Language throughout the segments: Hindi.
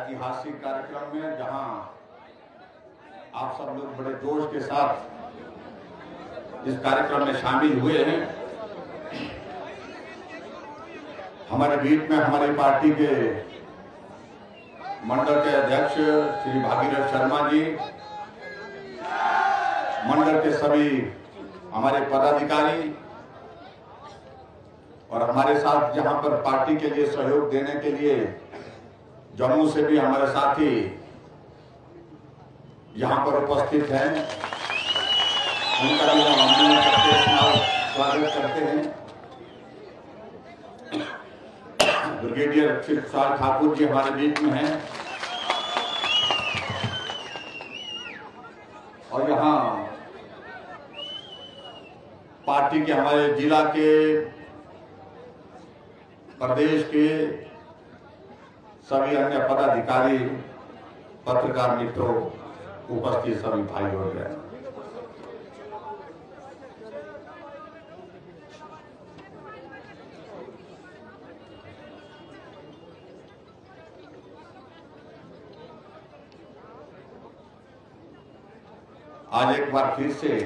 ऐतिहासिक कार्यक्रम में जहां आप सब लोग बड़े जोश के साथ इस कार्यक्रम में शामिल हुए हैं। हमारे बीच में हमारी पार्टी के मंडल के अध्यक्ष श्री भागीरथ शर्मा जी, मंडल के सभी हमारे पदाधिकारी और हमारे साथ जहां पर पार्टी के लिए सहयोग देने के लिए जम्मू से भी हमारे साथी यहां पर उपस्थित हैं, उनका भी हम स्वागत करते हैं। ब्रिगेडियर शिव प्रसाद ठाकुर जी हमारे बीच में हैं और यहाँ पार्टी के हमारे जिला के, प्रदेश के सभी अन्य पदाधिकारी, पत्रकार मित्रों, उपस्थित सभी भाई और बहन, आज एक बार फिर से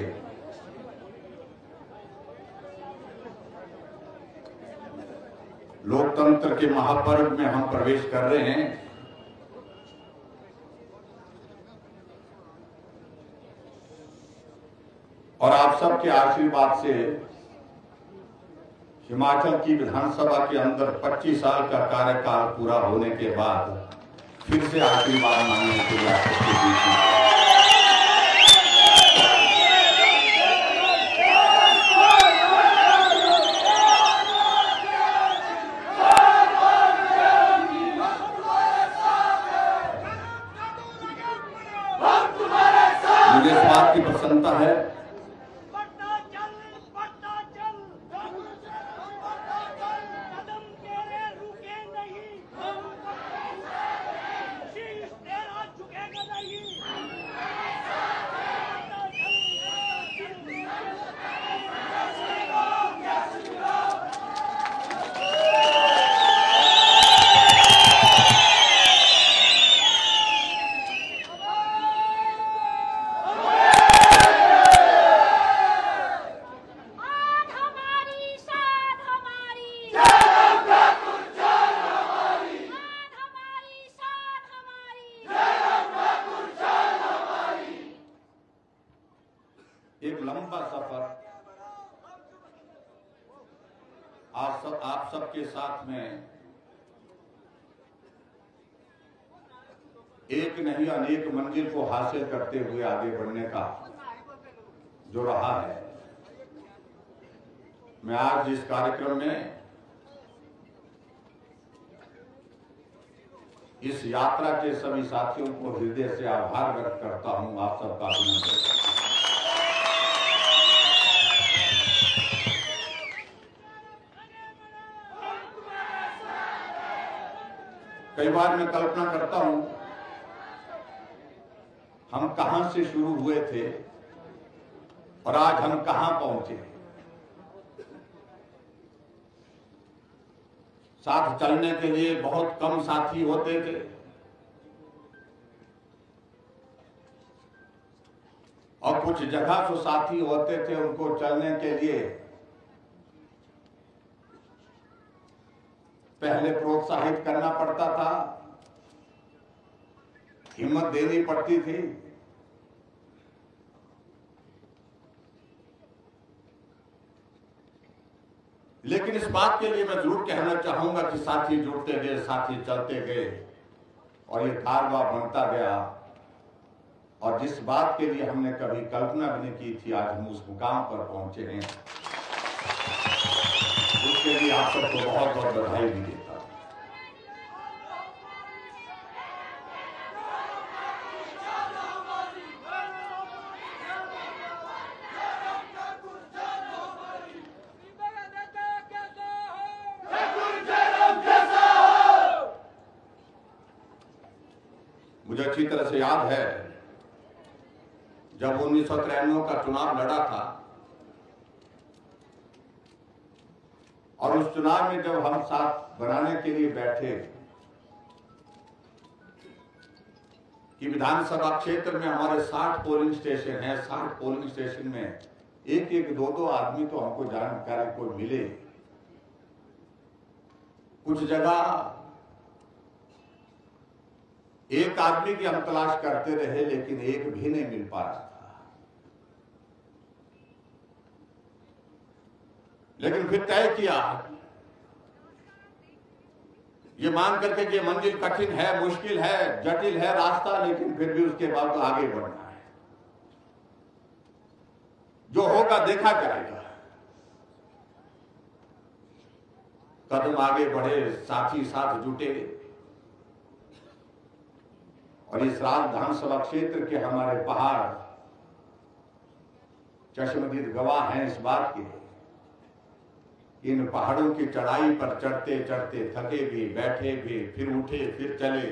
लोकतंत्र के महापर्व में हम प्रवेश कर रहे हैं। और आप सबके आशीर्वाद से हिमाचल की विधानसभा के अंदर 25 साल का कार्यकाल पूरा होने के बाद फिर से आशीर्वाद मांगने के लिए आपके बीच में मुझे इस बात की प्रसन्नता है एक लंबा सफर आप सबके साथ में एक नहीं अनेक मंजिल को हासिल करते हुए आगे बढ़ने का जो रहा है। मैं आज इस कार्यक्रम में इस यात्रा के सभी साथियों को हृदय से आभार व्यक्त करता हूं। आप सबका अभिनंदन करता हूं। कई बार मैं कल्पना करता हूं हम कहां से शुरू हुए थे और आज हम कहां पहुंचे। साथ चलने के लिए बहुत कम साथी होते थे और कुछ जगह जो साथी होते थे उनको चलने के लिए पहले प्रोत्साहित करना पड़ता था, हिम्मत देनी पड़ती थी। लेकिन इस बात के लिए मैं जरूर कहना चाहूंगा कि साथी जुड़ते गए, साथी चलते गए और ये कारवा बनता गया। और जिस बात के लिए हमने कभी कल्पना भी नहीं की थी, आज हम उस मुकाम पर पहुंचे हैं। उसके लिए आप सबको बहुत बहुत बधाई भी देता हूं। मुझे अच्छी तरह से याद है जब 1993 का चुनाव लड़ा था और उस चुनाव में जब हम साथ बनाने के लिए बैठे कि विधानसभा क्षेत्र में हमारे 60 पोलिंग स्टेशन हैं। 60 पोलिंग स्टेशन में एक एक दो दो आदमी तो हमको जानकारी को मिले। कुछ जगह एक आदमी की हम तलाश करते रहे, लेकिन एक भी नहीं मिल पा रहा था। लेकिन फिर तय किया, ये मान करके कि मंजिल कठिन है, मुश्किल है, जटिल है रास्ता, लेकिन फिर भी उसके बाद तो आगे बढ़ना है। जो होगा देखा जाएगा। कदम आगे बढ़े, साथी साथ जुटे, और इस राज विधानसभा क्षेत्र के हमारे पहाड़ चश्मदीद गवाह हैं इस बात के। इन पहाड़ों की चढ़ाई पर चढ़ते चढ़ते थके भी, बैठे भी, फिर उठे, फिर चले।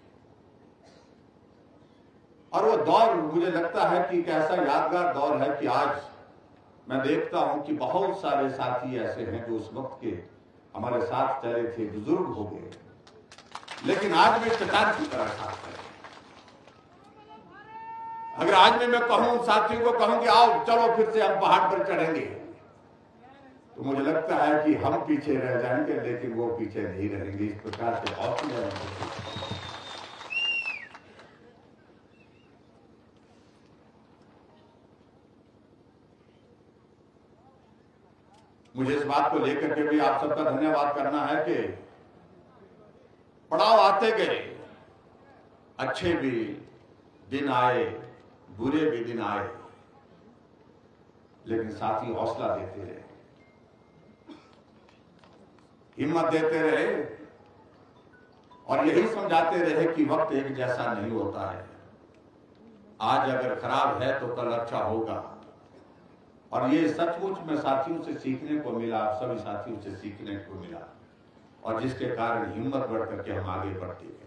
और वो दौर मुझे लगता है कि एक ऐसा यादगार दौर है कि आज मैं देखता हूं कि बहुत सारे साथी ऐसे हैं जो उस वक्त के हमारे साथ चले थे, बुजुर्ग हो गए, लेकिन आज भी चट्टान की तरह साथ है। अगर आज में मैं कहूं, साथियों को कहूं कि आओ चलो फिर से हम पहाड़ पर चढ़ेंगे, तो मुझे लगता है कि हम पीछे रह जाएंगे, लेकिन वो पीछे नहीं रहेंगे। इस प्रकार से हौसले मुझे इस बात को लेकर के भी आप सबका धन्यवाद करना है कि पड़ाव आते गए, अच्छे भी दिन आए, बुरे भी दिन आए, लेकिन साथी हौसला देते रहे, हिम्मत देते रहे, और यही समझाते रहे कि वक्त एक जैसा नहीं होता है। आज अगर खराब है तो कल अच्छा होगा। और ये सचमुच में साथियों से सीखने को मिला, सभी साथियों से सीखने को मिला, और जिसके कारण हिम्मत बढ़ करके हम आगे बढ़ते गए।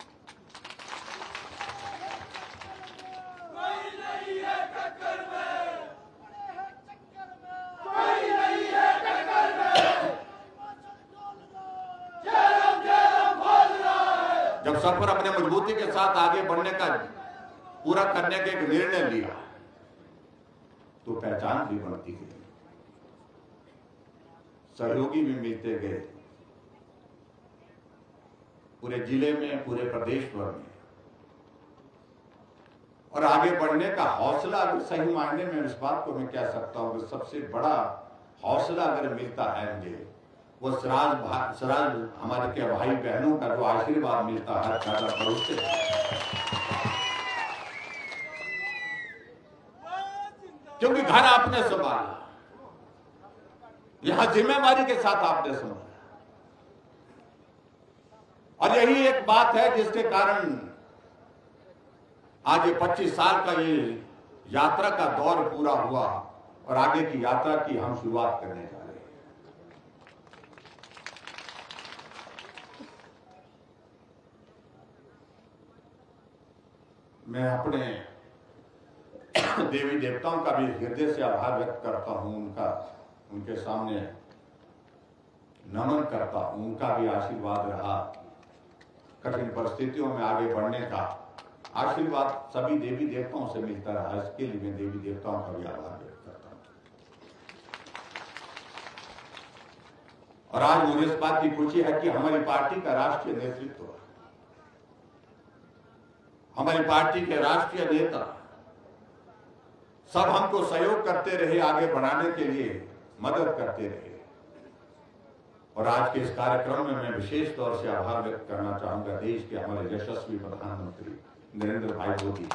जब सफर अपने मजबूती के साथ आगे बढ़ने का, पूरा करने का एक निर्णय लिया, तो पहचान भी बढ़ती गई, सहयोगी भी मिलते गए, पूरे जिले में, पूरे प्रदेश भर में। और आगे बढ़ने का हौसला, अगर सही मायने में इस बात को मैं कह सकता हूं कि सबसे बड़ा हौसला अगर मिलता है मुझे, वो सिराज हमारे के भाई बहनों का जो आशीर्वाद मिलता है ज्यादा पड़ोस से। क्योंकि घर आपने संभाला, यहां जिम्मेवारी के साथ आपने संभाला, और यही एक बात है जिसके कारण आज ये 25 साल का ये यात्रा का दौर पूरा हुआ, और आगे की यात्रा की हम शुरुआत करने जा रहे हैं। मैं अपने देवी देवताओं का भी हृदय से आभार व्यक्त करता हूं, उनके सामने नमन करता हूं। उनका भी आशीर्वाद रहा, कठिन परिस्थितियों में आगे बढ़ने का आशीर्वाद सभी देवी देवताओं से मिलता रहा। इसके लिए मैं देवी देवताओं का भी आभार व्यक्त करता हूं। और आज मुझे इस बात की खुशी है कि हमारी पार्टी का राष्ट्रीय नेतृत्व, हमारी पार्टी के राष्ट्रीय नेता सब हमको सहयोग करते रहे, आगे बढ़ाने के लिए मदद करते रहे। और आज के इस कार्यक्रम में मैं विशेष तौर से आभार व्यक्त करना चाहूंगा देश के हमारे यशस्वी प्रधानमंत्री नरेंद्र भाई मोदी।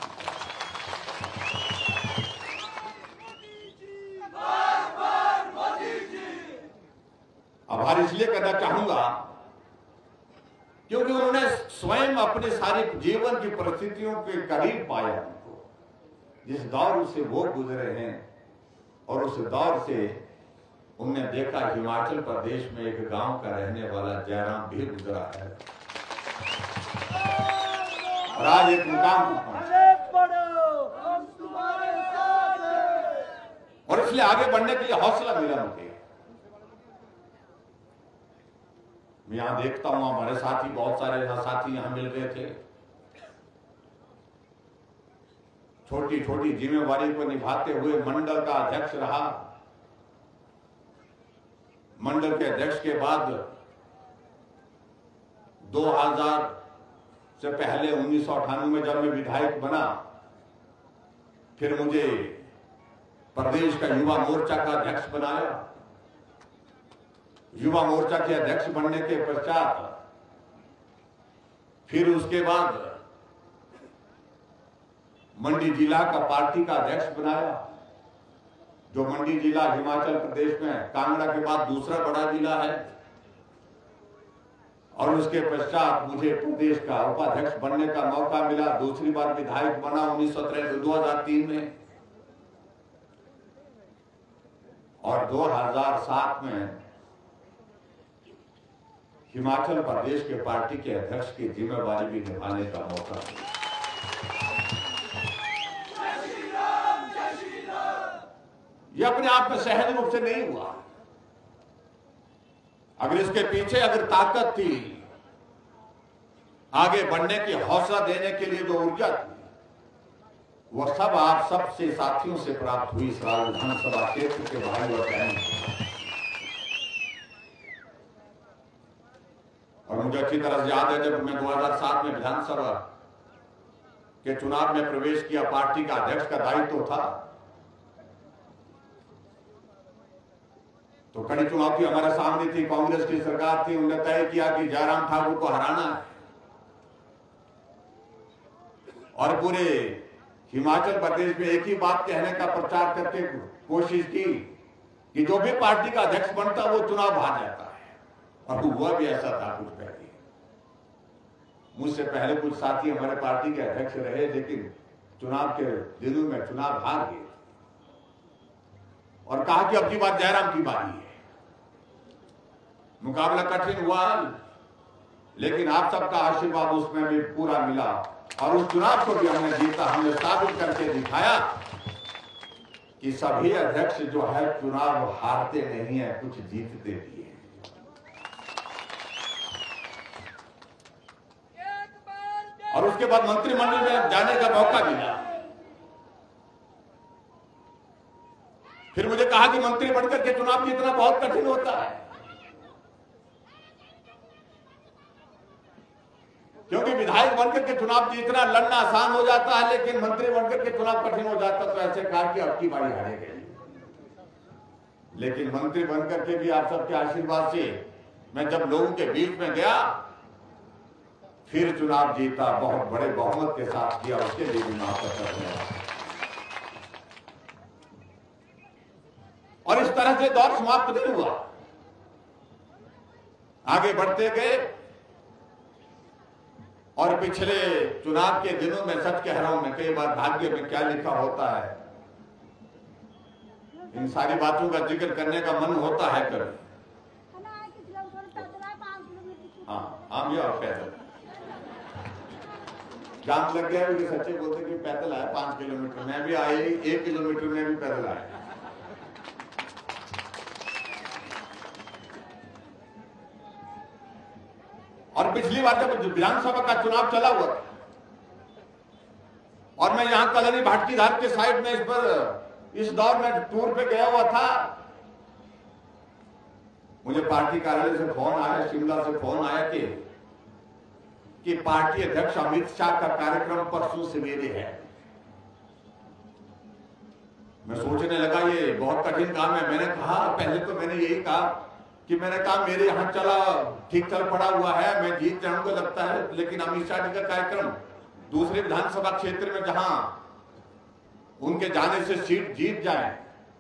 आभार इसलिए करना चाहूंगा क्योंकि उन्होंने स्वयं अपने सारे जीवन की परिस्थितियों के करीब पाया उनको, जिस दौर से वो गुजरे हैं, और उस दौर से उनने देखा हिमाचल प्रदेश में एक गांव का रहने वाला जयराम भी गुजरा है, और आज एक मुकाम और इसलिए आगे बढ़ने के लिए हौसला मिला मुझे। मैं यहां देखता हूं हमारे साथी, बहुत सारे साथी यहां मिल गए थे, छोटी छोटी जिम्मेवारी को निभाते हुए मंडल का अध्यक्ष रहा। मंडल के अध्यक्ष के बाद 2000 से पहले 1998 में जब मैं विधायक बना, फिर मुझे प्रदेश का युवा मोर्चा का अध्यक्ष बनाया। युवा मोर्चा के अध्यक्ष बनने के पश्चात फिर उसके बाद मंडी जिला का पार्टी का अध्यक्ष बनाया, जो मंडी जिला हिमाचल प्रदेश में कांगड़ा के बाद दूसरा बड़ा जिला है। और उसके पश्चात मुझे प्रदेश का उपाध्यक्ष बनने का मौका मिला। दूसरी बार विधायक बना 2003 में, और 2007 में हिमाचल प्रदेश के पार्टी के अध्यक्ष की जिम्मेवारी भी निभाने का मौका मिला। यह अपने आप में सहज रूप से नहीं हुआ। अगर इसके पीछे अगर ताकत थी, आगे बढ़ने की हौसला देने के लिए जो ऊर्जा थी, वह सब आप सबसे साथियों से प्राप्त हुई इस विधानसभा क्षेत्र के भाई और बहन। और मुझे अच्छी तरह से याद है, जब मैं 2007 में विधानसभा के चुनाव में प्रवेश किया, पार्टी का अध्यक्ष का दायित्व था, तो कड़ी चुनौती हमारे सामने थी। कांग्रेस की सरकार थी, उन्होंने तय किया कि जयराम ठाकुर को हराना है, और पूरे हिमाचल प्रदेश में एक ही बात कहने का प्रचार करके कोशिश की कि जो भी पार्टी का अध्यक्ष बनता वो चुनाव हार जाता है। और हुआ भी ऐसा था कुछ पहले। मुझसे पहले कुछ साथी हमारे पार्टी के अध्यक्ष रहे, लेकिन चुनाव के दिनों में चुनाव हार गए और कहा कि अब की बात जयराम की बारी है। मुकाबला कठिन हुआ, लेकिन आप सबका आशीर्वाद उसमें भी पूरा मिला, और उस चुनाव को भी हमने जीता। हमने साबित करके दिखाया कि सभी अध्यक्ष जो है चुनाव हारते नहीं है, कुछ जीतते भी हैं। और उसके बाद मंत्रिमंडल में जाने का मौका मिला। फिर मुझे कहा कि मंत्री बनकर के चुनाव जीतना बहुत कठिन होता है, क्योंकि विधायक बनकर के चुनाव जीतना लड़ना आसान हो जाता है, लेकिन मंत्री बनकर के चुनाव कठिन हो जाता। तो ऐसे कहा कि अब की बारी हारे गए। लेकिन मंत्री बनकर के भी आप सबके आशीर्वाद से मैं जब लोगों के बीच में गया, फिर चुनाव जीता, बहुत बड़े बहुमत के साथ किया। उसके लिए भी माफ कर। और इस तरह से दौर समाप्त नहीं हुआ, आगे बढ़ते गए। और पिछले चुनाव के दिनों में सच कह रहा हूं मैं, कई बार भाग्य में क्या लिखा होता है, इन सारी बातों का जिक्र करने का मन होता है कभी। हाँ, हम ये और पैदल जाम लग गया, कि सच्चे बोलते कि पैदल आया 5 किलोमीटर। मैं भी आए 1 किलोमीटर में भी पैदल आया। और पिछली बार जब विधानसभा का चुनाव चला हुआ था, और मैं यहां कलनी भाटकी धार के साइड में इस दौर में टूर पे गया हुआ था, मुझे पार्टी कार्यालय से फोन आया, शिमला से फोन आया कि पार्टी अध्यक्ष अमित शाह का कार्यक्रम परसों सवेरे है। मैं सोचने लगा ये बहुत कठिन काम है। मैंने कहा, पहले तो मैंने यही कहा कि मेरे यहां चला ठीक चल पड़ा हुआ है, मैं जीत जाऊंगा लगता है, लेकिन अमित शाह जी का कार्यक्रम दूसरे विधानसभा क्षेत्र में जहां उनके जाने से सीट जीत जाए।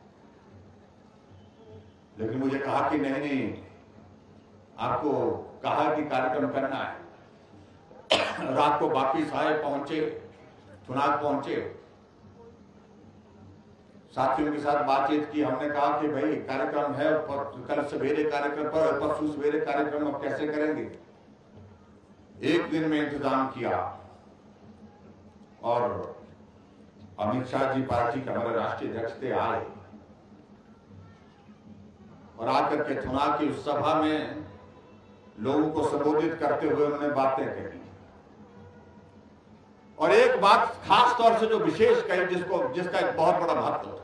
लेकिन मुझे कहा कि नहीं, आपको कहा कि कार्यक्रम करना है। रात को वापिस आए, पहुंचे, चुनाव पहुंचे, साथियों के साथ बातचीत की। हमने कहा कि भाई कार्यक्रम है, कल सवेरे कार्यक्रम पर, परसों सवेरे कार्यक्रम अब कैसे करेंगे। एक दिन में इंतजाम किया, और अमित शाह जी पार्टी के हमारे राष्ट्रीय अध्यक्ष थे, आए, और आकर के चुनाव की उस सभा में लोगों को संबोधित करते हुए उन्होंने बातें कही। और एक बात खास तौर से जो विशेष कही, जिसका एक बहुत बड़ा महत्व था,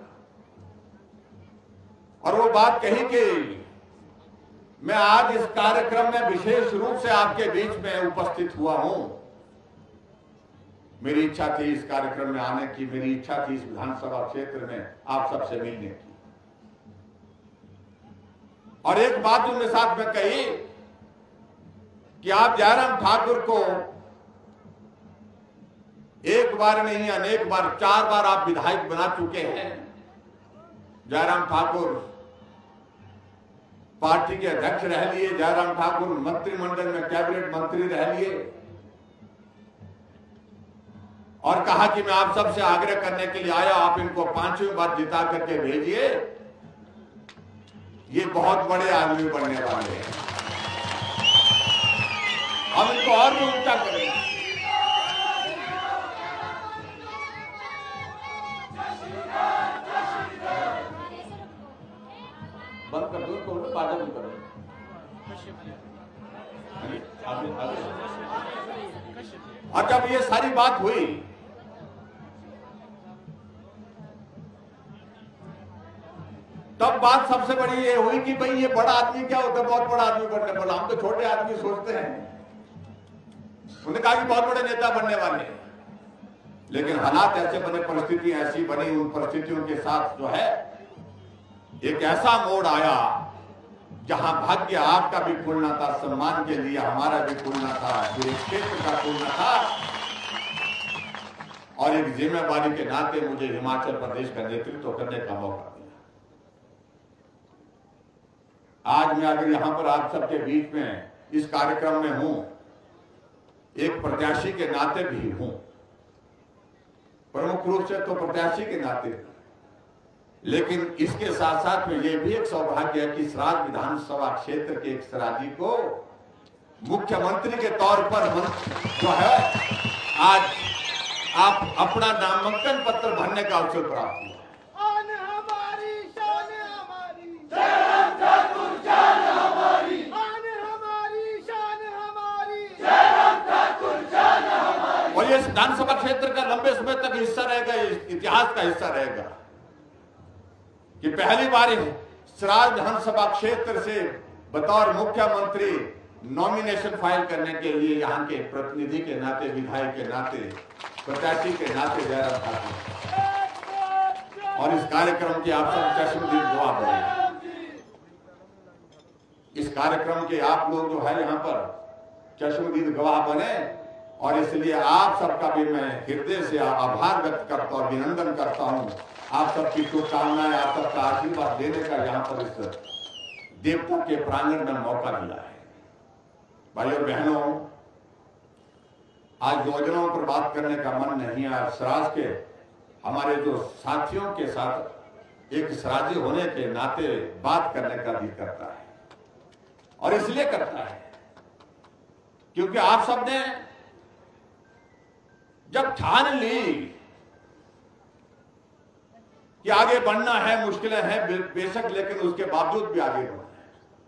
और वो बात कही कि मैं आज इस कार्यक्रम में विशेष रूप से आपके बीच में उपस्थित हुआ हूं। मेरी इच्छा थी इस कार्यक्रम में आने की, मेरी इच्छा थी इस विधानसभा क्षेत्र में आप सबसे मिलने की। और एक बात उनके साथ में कही कि आप जयराम ठाकुर को एक बार नहीं अनेक बार, 4 बार आप विधायक बना चुके हैं। जयराम ठाकुर पार्टी के अध्यक्ष रह लिए, जयराम ठाकुर मंत्रिमंडल में कैबिनेट मंत्री रह लिए, और कहा कि मैं आप सबसे आग्रह करने के लिए आया, आप इनको 5वीं बार जिता करके भेजिए, ये बहुत बड़े आदमी बनने वाले हैं, हम इनको और भी ऊंचा करेंगे। बंद कर दो तो बाजा भी करो। और जब ये सारी बात हुई तब बात सबसे बड़ी ये हुई कि भाई ये बड़ा आदमी क्या होता है, बहुत बड़ा आदमी बनने वाला। हम तो छोटे आदमी सोचते हैं। उन्होंने कहा कि बहुत बड़े नेता बनने वाले हैं, लेकिन हालात ऐसे बने, परिस्थितियां ऐसी बनी, उन परिस्थितियों के साथ जो है एक ऐसा मोड़ आया जहां भाग्य आपका भी खुलना था, सम्मान के लिए हमारा भी खुलना था, पूरे क्षेत्र का खुलना था, और एक जिम्मेवारी के नाते मुझे हिमाचल प्रदेश का नेतृत्व करने का मौका दिया। आज मैं अगर यहां पर आप सबके बीच में इस कार्यक्रम में हूं, एक प्रत्याशी के नाते भी हूं, प्रमुख रूप से तो प्रत्याशी के नाते, लेकिन इसके साथ साथ में यह भी एक सौभाग्य है कि सराज विधानसभा क्षेत्र के एक सराजी को मुख्यमंत्री के तौर पर जो है आज आप अपना नामांकन पत्र भरने का अवसर प्राप्त हुआ। और ये विधानसभा क्षेत्र का लंबे समय तक हिस्सा रहेगा, इतिहास का हिस्सा रहेगा कि पहली बार सराज विधानसभा क्षेत्र से बतौर मुख्यमंत्री नॉमिनेशन फाइल करने के लिए यहाँ के प्रतिनिधि के नाते, विधायक के नाते, प्रत्याशी के नाते जयराम ठाकुर, और इस कार्यक्रम के आप सब चश्मदीद गवाह बने। इस कार्यक्रम के आप लोग जो है यहाँ पर चश्मदीद गवाह बने, और इसलिए आप सबका भी मैं हृदय से आभार व्यक्त करता हूं, अभिनंदन करता हूं। आप सबकी शुभकामनाएं, आप सबका आशीर्वाद देने का यहाँ पर इस देवता के प्रांगण में मौका मिला है। भाइयों बहनों, आज योजनाओं पर बात करने का मन नहीं है। सराज के हमारे जो साथियों के साथ एक सराजी होने के नाते बात करने का भी करता है, और इसलिए करता है क्योंकि आप सबने जब ठान ली कि आगे बढ़ना है, मुश्किलें हैं बेशक, लेकिन उसके बावजूद भी आगे बढ़ना है,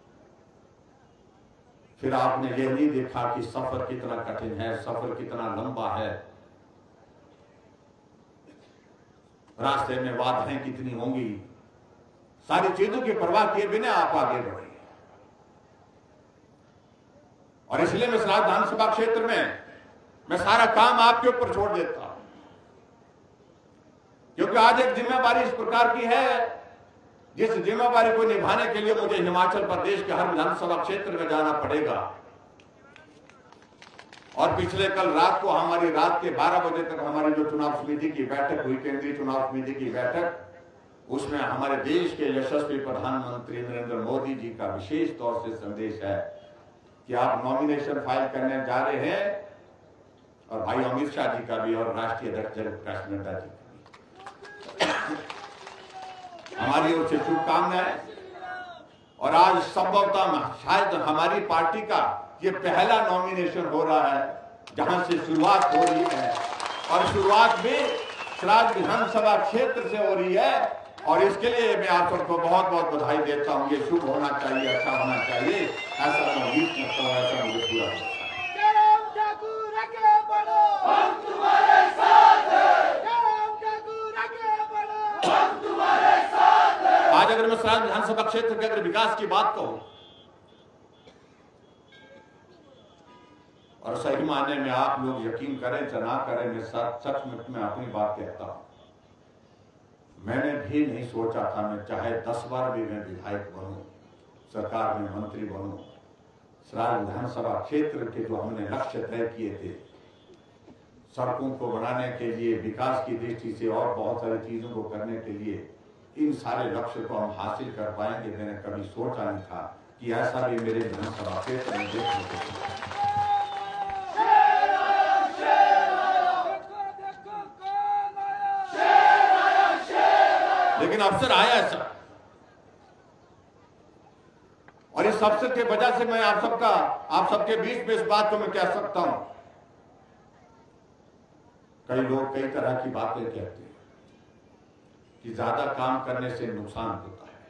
फिर आपने ये नहीं देखा कि सफर कितना कठिन है, सफर कितना लंबा है, रास्ते में बाधाएं कितनी होंगी, सारी चीजों की परवाह किए बिना आप आगे बढ़े। और इसलिए मैं सराज विधानसभा क्षेत्र में मैं सारा काम आपके ऊपर छोड़ देता हूं, क्योंकि आज एक जिम्मेवारी इस प्रकार की है जिस जिम्मेवारी को निभाने के लिए मुझे हिमाचल प्रदेश के हर विधानसभा क्षेत्र में जाना पड़ेगा। और पिछले कल रात को हमारी रात के 12 बजे तक हमारी जो चुनाव समिति की बैठक हुई, केंद्रीय चुनाव समिति की बैठक, उसमें हमारे देश के यशस्वी प्रधानमंत्री नरेंद्र मोदी जी का विशेष तौर से संदेश है कि आप नॉमिनेशन फाइल करने जा रहे हैं, और भाई अमित शाह जी का भी, और राष्ट्रीय अध्यक्ष जगत प्रकाश नड्डा जी का भी हमारी ओर से शुभकामनाएं। और आज संभवतः शायद हमारी पार्टी का ये पहला नॉमिनेशन हो रहा है जहां से शुरुआत हो रही है, और शुरुआत भी सराज विधानसभा क्षेत्र से हो रही है, और इसके लिए मैं आप सबको बहुत बहुत बधाई देता हूं। ये शुभ होना चाहिए, अच्छा होना चाहिए, ऐसा मैं उम्मीद करता हूं, ऐसा मुझे पूरा आज अगर मैं सराय विधानसभा क्षेत्र के अगर विकास की बात कहूं, और सही मायने में आप लोग यकीन करें या ना करें, मैं सच में अपनी बात कहता हूं, मैंने भी नहीं सोचा था मैं चाहे 10 बार भी मैं विधायक बनूं, सरकार में मंत्री बनूं, सराय विधानसभा क्षेत्र के जो हमने लक्ष्य तय किए थे, सड़कों को बनाने के लिए, विकास की दृष्टि से और बहुत सारी चीजों को करने के लिए, इन सारे लक्ष्य को हम हासिल कर पाएंगे। मैंने कभी सोचा नहीं था कि ऐसा भी मेरे विधानसभा क्षेत्र में देखने को मिला। लेकिन अवसर आया ऐसा, और इस अवसर के वजह से मैं आप सबके बीच में इस बात को मैं कह सकता हूं। कई लोग कई तरह की बातें कहते हैं कि ज्यादा काम करने से नुकसान होता है।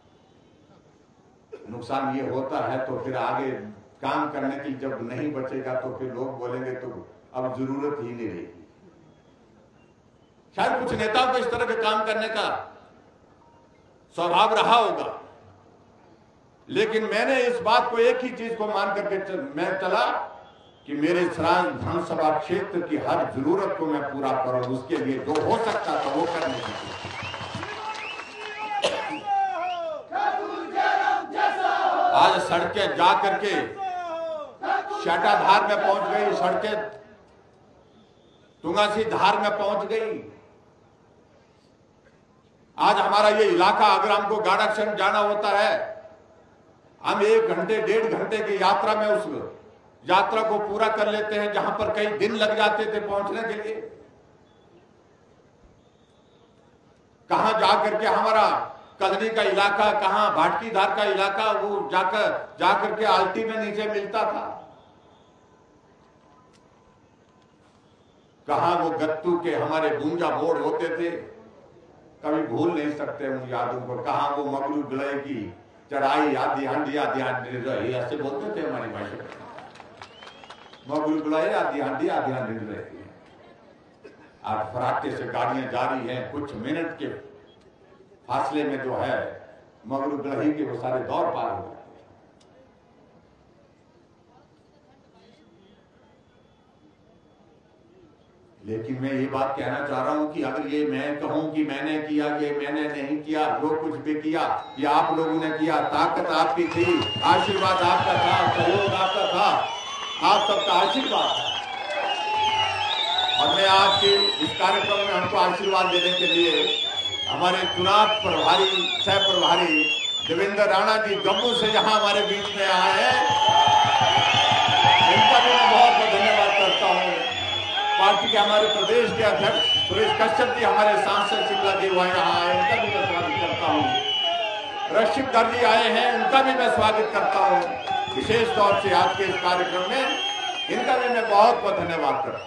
नुकसान ये होता है तो फिर आगे काम करने की जब नहीं बचेगा तो फिर लोग बोलेंगे तो अब जरूरत ही नहीं रहेगी। शायद कुछ नेताओं को इस तरह के काम करने का स्वभाव रहा होगा, लेकिन मैंने इस बात को एक ही चीज को मान करके मैं चला कि मेरे सराय विधानसभा क्षेत्र की हर जरूरत को मैं पूरा करूं, उसके लिए जो हो सकता था वो करने की कोशिश। आज सड़कें जा करके शाटाधार में पहुंच गई, सड़कें तुंगासी धार में पहुंच गई। आज हमारा ये इलाका अगर हमको गाड़ाक्षण जाना होता है, हम 1 घंटे 1.5 घंटे की यात्रा में उस यात्रा को पूरा कर लेते हैं, जहां पर कई दिन लग जाते थे पहुंचने के लिए। कहां जाकर के हमारा कदनी का इलाका, कहां भाटकीधार का इलाका, वो जाकर के आल्टी में नीचे मिलता था। कहां वो गत्तू के हमारे गुंजा मोड़ होते थे, कभी भूल नहीं सकते उन यादों को। कहां वो मगरू गले की चढ़ाई आदि हांडी रही, ऐसे बोलते थे हमारी भाषा में, मगरू गलाए आदि हांडी रहती है। आज फराटे से गाड़ियां जा रही हैं, कुछ मिनट के फासले में जो है मगरू गलही के वो सारे दौर पार हो जाते हैं। लेकिन मैं ये बात कहना चाह रहा हूं कि अगर ये मैं कहूं कि मैंने किया, ये मैंने नहीं किया, जो कुछ भी किया ये आप लोगों ने किया, ताकत आपकी थी, आशीर्वाद आपका था, सहयोग आपका था, आप सबका आशीर्वाद है। और मैं आज के इस कार्यक्रम में हमको आशीर्वाद देने के लिए हमारे चुनाव प्रभारी, सह प्रभारी देवेंद्र राणा जी जम्मू से यहां हमारे बीच में आए हैं, इनका भी मैं बहुत बहुत धन्यवाद करता हूं। पार्टी के हमारे प्रदेश के अध्यक्ष सुरेश कश्यप जी, हमारे सांसद शिमला जी वहां यहाँ आए, उनका भी मैं स्वागत करता हूँ। रशिद दर जी आए हैं, उनका भी मैं स्वागत करता हूँ। विशेष तौर से आज के इस कार्यक्रम में इनका भी मैं बहुत बहुत धन्यवाद करता हूँ।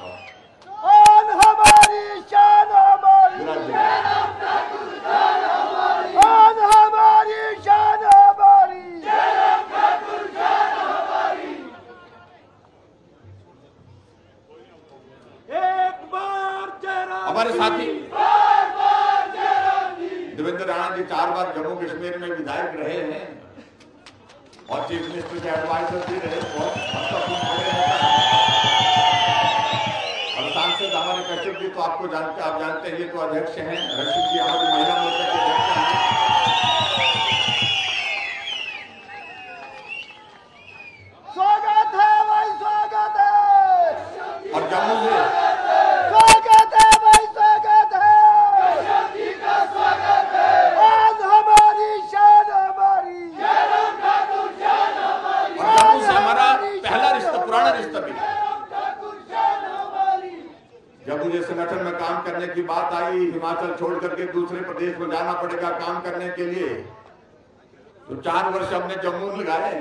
हमारी शान हमारी, हमारी शान हमारी, एक बार हमारे साथी देवेंद्र राणा जी 4 बार जम्मू कश्मीर में विधायक रहे हैं और चीफ मिनिस्टर के एडवाइजर भी रहे, बहुत महत्वपूर्ण होता है। और सांसद हमारे कश्यप जी तो आप जानते हैं, ये तो अध्यक्ष हैं। रशीद जी हमारी महिला मोर्चा के अध्यक्ष हैं। स्वागत है भाई, स्वागत है। और जम्मू से स्वागत है भाई, स्वागत है। स्वागत है। आज हमारी शान हमारी, और जम्मू से हमारा पहला रिश्ता, पुराना रिश्ता भी। जब मुझे संगठन में काम करने की बात आई, हिमाचल छोड़ करके दूसरे प्रदेश में जाना पड़ेगा काम करने के लिए, तो 4 वर्ष हमने जम्मू लगाए।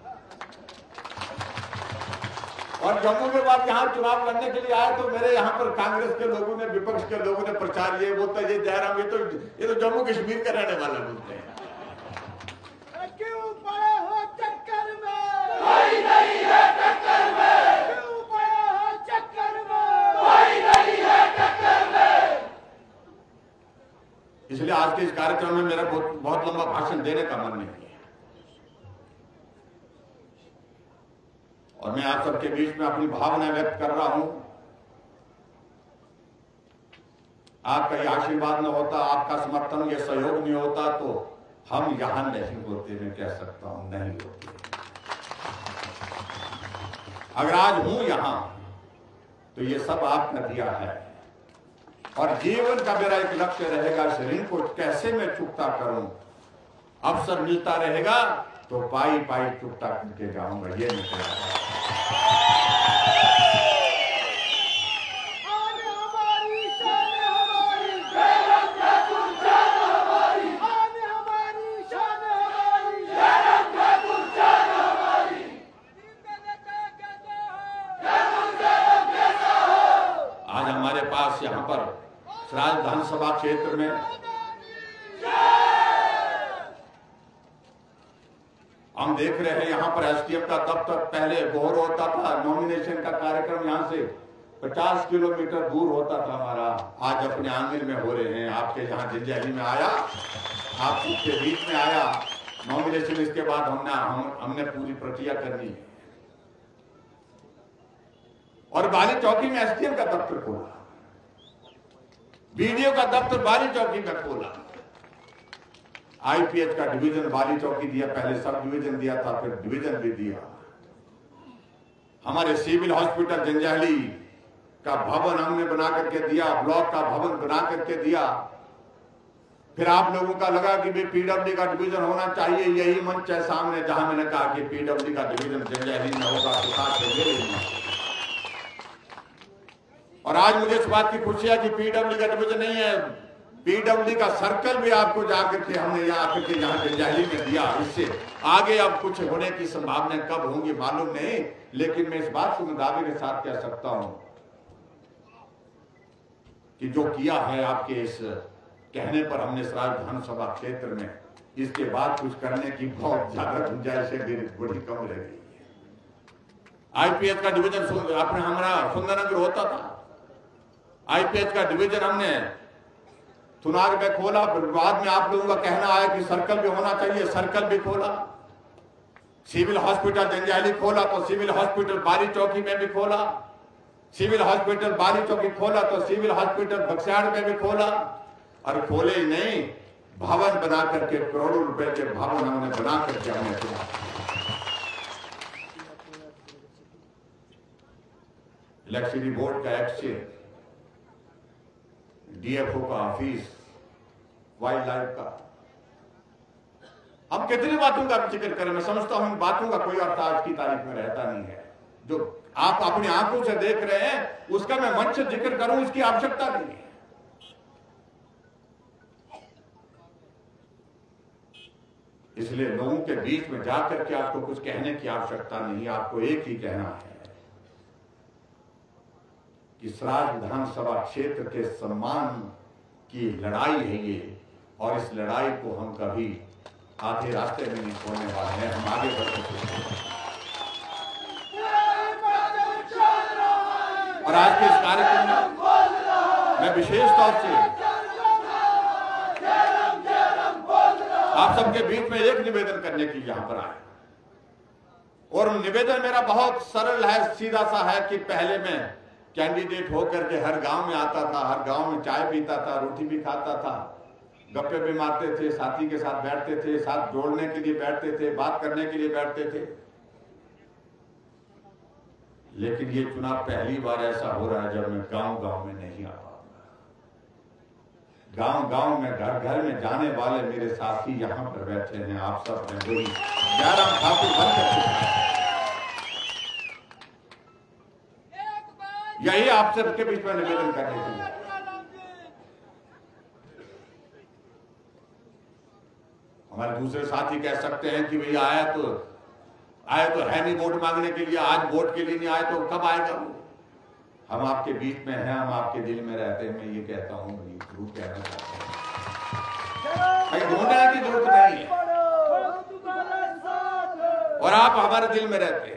और जम्मू के बाद यहाँ चुनाव लड़ने के लिए आए तो मेरे यहाँ पर कांग्रेस के लोगों ने, विपक्ष के लोगों ने प्रचार ये बोलता है, ये जयराम ये तो जम्मू कश्मीर का रहने वाला बोलते हैं। क्यों पड़े हो चक्कर में? कोई नहीं है टक्कर में। क्यों पड़े हो चक्कर में? कोई नहीं है टक्कर में। इसलिए आज के इस कार्यक्रम में मेरा बहुत लंबा भाषण देने का मन नहीं है, और मैं आप सबके बीच में अपनी भावना व्यक्त कर रहा हूं। आपका ये आशीर्वाद न होता, आपका समर्थन, ये सहयोग नहीं होता तो हम यहां नहीं होते। मैं कह सकता हूं नहीं होते। अगर आज हूं यहां तो ये सब आपका दिया है, और जीवन का मेरा एक लक्ष्य रहेगा, इस ऋण को कैसे मैं चुकता करूं। अवसर मिलता रहेगा तो पाई पाई चुकता करके जाऊंगा। ये निकला यहां पर सराज विधानसभा क्षेत्र में हम देख रहे हैं, यहां पर एसडीएम का दफ्तर पहले बोर होता था, नॉमिनेशन का कार्यक्रम यहां से 50 किलोमीटर दूर होता था हमारा, आज अपने आंगन में हो रहे हैं। आपके यहां जंजैहली में आया, आप सबके बीच में आया नॉमिनेशन, इसके बाद हमने पूरी प्रक्रिया करनी है। और बाली चौकी में एसडीएम का दफ्तर खोला, बीडीओ का दफ्तर बाली चौकी में खोला, आईपीएच का डिवीजन बाली चौकी दिया, पहले सब डिवीजन दिया था, फिर डिवीजन भी दिया। हमारे सिविल हॉस्पिटल जंजैहली का भवन हमने बना करके दिया, ब्लॉक का भवन बना करके दिया। फिर आप लोगों का लगा कि भी पीडब्ल्यू का डिवीजन होना चाहिए, यही मंच है सामने जहां मैंने कहा कि पीडब्ल्यू का डिवीजन जंजैहली में होगा तो साथ में। और आज मुझे इस बात की खुशी है कि पीडब्ल्यू का डिवीजन नहीं है, पीडब्ल्यू का सर्कल भी आपको जाकर के हमने यहाँ आकर के यहाँ जंजैहली में दिया। इससे आगे अब कुछ होने की संभावनाएं कब होंगी मालूम नहीं, लेकिन मैं इस बात को दावे के साथ कह सकता हूं कि जो किया है आपके इस कहने पर हमने सराज विधानसभा क्षेत्र में, इसके बाद कुछ करने की बहुत ज्यादा गुंजाइश बड़ी कम रह गई। आईपीएच का डिवीजन अपने हमारा सुंदरनगर होता था, आईपीएच का डिवीजन हमने थुनार में खोला, बाद में आप लोगों का कहना आया कि सर्कल भी होना चाहिए, सर्कल भी खोला। सिविल हॉस्पिटल जंजैहली खोला तो सिविल हॉस्पिटल बाली चौकी में भी खोला, सिविल हॉस्पिटल बाली चौकी खोला तो सिविल हॉस्पिटल बक्सियाड़ में भी खोला। और खोले ही नहीं, भवन बना करके करोड़ों रुपए के भवन हमने बना करके हमने खोला। इलेक्ट्रिसिटी बोर्ड का एक्सचेंज, डीएफओ का ऑफिस, वाइल्ड लाइफ का, हम कितनी बातों का जिक्र करें। मैं समझता हूं इन बातों का कोई अर्थ आज की तारीख में रहता नहीं है। जो आप अपनी आंखों से देख रहे हैं उसका मैं मंच से जिक्र करूं, इसकी आवश्यकता नहीं है। इसलिए लोगों के बीच में जाकर के आपको कुछ कहने की आवश्यकता नहीं, आपको एक ही कहना है कि सराज विधानसभा क्षेत्र के सम्मान की लड़ाई है ये, और इस लड़ाई को हम कभी आधे रास्ते में नहीं छोड़ने वाले हैं, हम आगे बढ़ सकते हैं। और आज के इस कार्यक्रम में मैं विशेष तौर से आप सबके बीच में एक निवेदन करने की यहां पर आए, और निवेदन मेरा बहुत सरल है, सीधा सा है कि पहले मैं कैंडिडेट होकर के हर गांव में आता था, हर गांव में चाय पीता था, रोटी भी खाता था, गप्पे भी मारते थे, साथी के साथ बैठते थे, साथ जोड़ने के लिए बैठते थे, बात करने के लिए बैठते थे। लेकिन ये चुनाव पहली बार ऐसा हो रहा है जब मैं गांव गांव में नहीं आ पाऊंगा। गांव गांव में, घर घर में जाने वाले मेरे साथी यहां पर बैठे हैं, आप सब ने वही 11 ठाकुर बन कर चुके हैं। यही आप सबके बीच में निवेदन करने के लिए। हमारे दूसरे साथी कह सकते हैं कि भैया आया तो है नहीं वोट मांगने के लिए, आज वोट के लिए नहीं आए तो कब आएगा वो। हम आपके बीच में हैं, हम आपके दिल में रहते हैं। मैं ये कहता हूं, जरूर कहना चाहता हूं, ढूंढने की जरूरत नहीं है, और आप हमारे दिल में रहते हैं,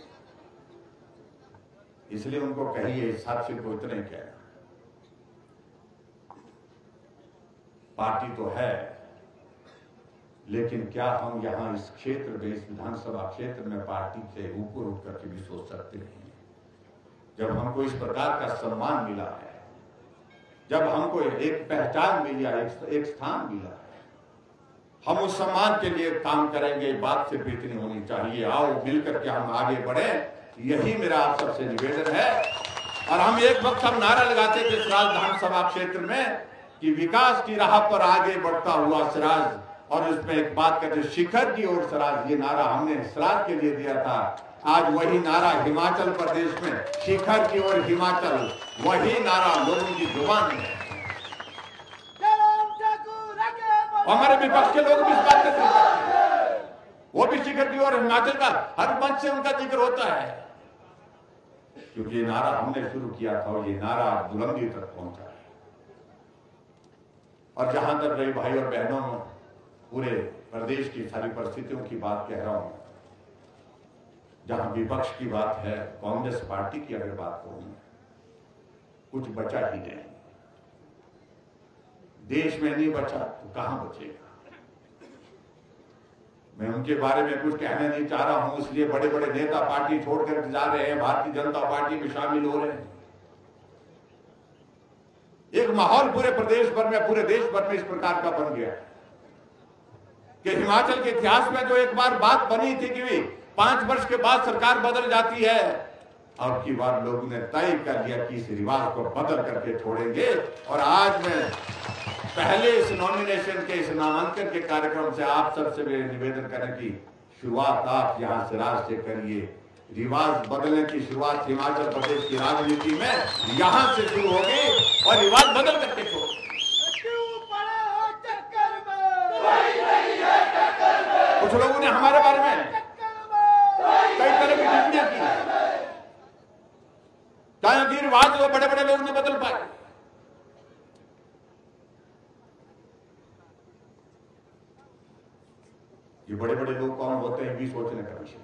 इसलिए उनको कहिए, साथी को इतना ही कहना। पार्टी तो है, लेकिन क्या हम यहाँ इस क्षेत्र में, इस विधानसभा क्षेत्र में पार्टी से ऊपर उठ करके भी सोच सकते हैं? जब हमको इस प्रकार का सम्मान मिला है, जब हमको एक पहचान मिली है, एक स्थान मिला है, हम उस सम्मान के लिए काम करेंगे, बात से बेहतरी होनी चाहिए। आओ मिलकर के हम आगे बढ़े, यही मेरा आप सबसे निवेदन है। और हम एक वक्त हम नारा लगाते थे सिराज विधानसभा क्षेत्र में कि विकास की राह पर आगे बढ़ता हुआ सिराज, और उसमें एक बात कहते शिखर की ओर सिराज, ये नारा हमने सिराज के लिए दिया था। आज वही नारा हिमाचल प्रदेश में शिखर की ओर हिमाचल, वही नारा लोगों की जुबान में है। हमारे विपक्ष के लोग भी इस बात का जिक्र करते हैं, वो भी शिखर की ओर हिमाचल का हर मंच से उनका जिक्र होता है, क्योंकि ये नारा हमने शुरू किया था और ये नारा बुलंदी तक पहुंचा है। और जहां तक रही भाई और बहनों, पूरे प्रदेश की सारी परिस्थितियों की बात कह रहा हूं, जहां विपक्ष की बात है, कांग्रेस पार्टी की अगर बात करूं, कुछ बचा ही नहीं। देश में नहीं बचा तो कहां बचेगा? मैं उनके बारे में कुछ कहना नहीं चाह रहा हूं, इसलिए बड़े बड़े नेता पार्टी छोड़कर जा रहे हैं, भारतीय जनता पार्टी में शामिल हो रहे हैं। एक माहौल पूरे प्रदेश भर में, पूरे देश भर में इस प्रकार का बन गया कि हिमाचल के इतिहास में जो एक बार बात बनी थी कि 5 वर्ष के बाद सरकार बदल जाती है, अब की बार लोगों ने तय कर लिया कि इस रिवाज को बदल करके छोड़ेंगे। और आज मैं पहले इस नॉमिनेशन के, इस नामांकन के कार्यक्रम से आप सबसे निवेदन करें कि शुरुआत आप यहां सिराज से करिए। रिवाज बदलने की शुरुआत हिमाचल प्रदेश की राजनीति में यहां से शुरू होगी और रिवाज बदल करके छोड़ो। कुछ लोगों ने हमारे बारे में कई तरह की टिप्पणियां की, चाहे कि रिवाज वो बड़े बड़े लोग नहीं बदल पाए। ये बड़े बड़े लोग कौन होते हैं भी सोचने का विषय है।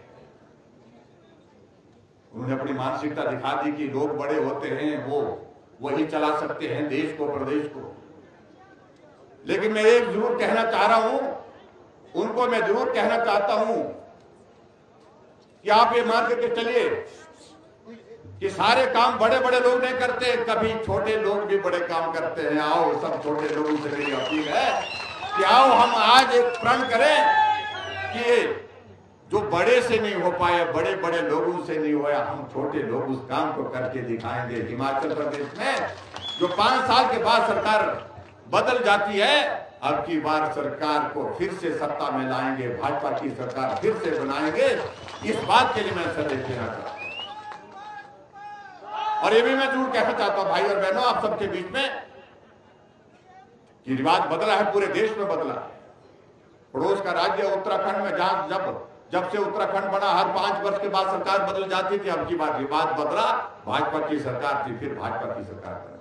उन्होंने अपनी मानसिकता दिखा दी कि लोग बड़े होते हैं, वो वही चला सकते हैं देश को, प्रदेश को। लेकिन मैं एक जरूर कहना चाह रहा हूं, उनको मैं जरूर कहना चाहता हूं कि आप ये मान के चलिए कि सारे काम बड़े बड़े लोग नहीं करते, कभी छोटे लोग भी बड़े काम करते हैं। आओ सब छोटे लोगों से मेरी अपील है कि आओ हम आज एक प्रण करें कि जो बड़े से नहीं हो पाया, बड़े बड़े लोगों से नहीं हुआ, हम छोटे लोग उस काम को करके दिखाएंगे। हिमाचल प्रदेश में जो 5 साल के बाद सरकार बदल जाती है, अब की बार सरकार को फिर से सत्ता में लाएंगे, भाजपा की सरकार फिर से बनाएंगे। इस बात के लिए मैं संदेश देना चाहता हूं। और ये भी मैं जरूर कहना चाहता हूं भाई और बहनों आप सबके बीच में कि रिवाज बदला है, पूरे देश में बदला है। पड़ोस का राज्य उत्तराखंड में जहां जब से उत्तराखंड बना, हर 5 वर्ष के बाद सरकार बदल जाती थी। अब की बार रिवाज बदला, भाजपा की सरकार थी, फिर भाजपा की सरकार बनी।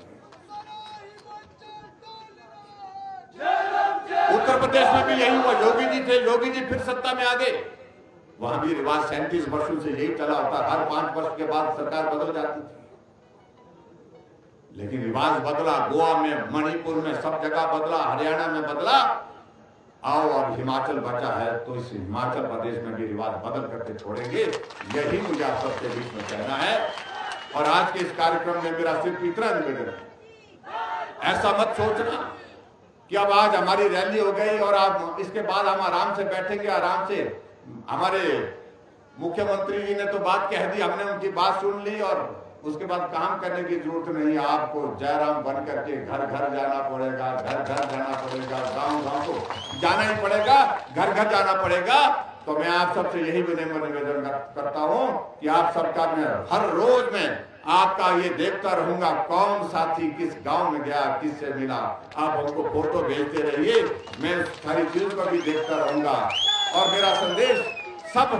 उत्तर प्रदेश में भी यही हुआ, योगी जी थे, योगी जी फिर सत्ता में आ गए। वहां भी रिवाज 37 वर्षों से यही चला होता, हर 5 वर्ष के बाद सरकार बदल जाती थी। लेकिन रिवाज बदला, गोवा में, मणिपुर में, सब जगह बदला, हरियाणा में बदला। आओ अब हिमाचल बचा है तो इस हिमाचल प्रदेश में भी रिवाज बदल करके छोड़ेंगे, यही मुझे आप सबके बीच में कहना है। और आज के इस कार्यक्रम में मेरा सिर्फ इतना निवेदन है, ऐसा मत सोचना कि अब आज हमारी रैली हो गई और आप इसके बाद हम आराम से बैठेंगे, आराम से। हमारे मुख्यमंत्री जी ने तो बात कह दी, हमने उनकी बात सुन ली और उसके बाद काम करने की जरूरत नहीं है। आपको जयराम बन करके घर घर जाना पड़ेगा, घर घर जाना पड़ेगा, गांव गांव को जाना ही पड़ेगा, घर घर जाना पड़ेगा। तो मैं आप सबसे यही निवेदन करता हूं कि आप सबका मैं हर रोज में आपका ये देखता रहूंगा, कौन साथी किस गांव में गया, किससे मिला। आप हमको फोटो भेजते रहिए, मैं सारी चीज को भी देखता रहूंगा। और मेरा संदेश सब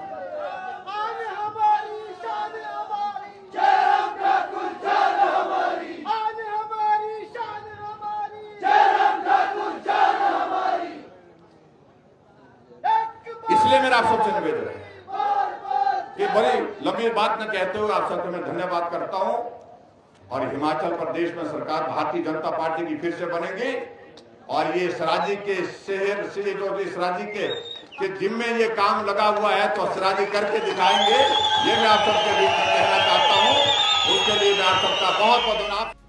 इसलिए मेरा आप सबसे निवेदन है कि बड़ी लंबी बात न कहते हुए आप सबको मैं धन्यवाद करता हूं। और हिमाचल प्रदेश में सरकार भारतीय जनता पार्टी की फिर से बनेगी और ये सराजी के शहर से जो सराजी के जिम्मे ये काम लगा हुआ है तो सराजी करके दिखाएंगे। ये मैं आप सबके बीच में कहना चाहता हूँ। उसके लिए मैं आप सबका बहुत बहुत धन्यवाद।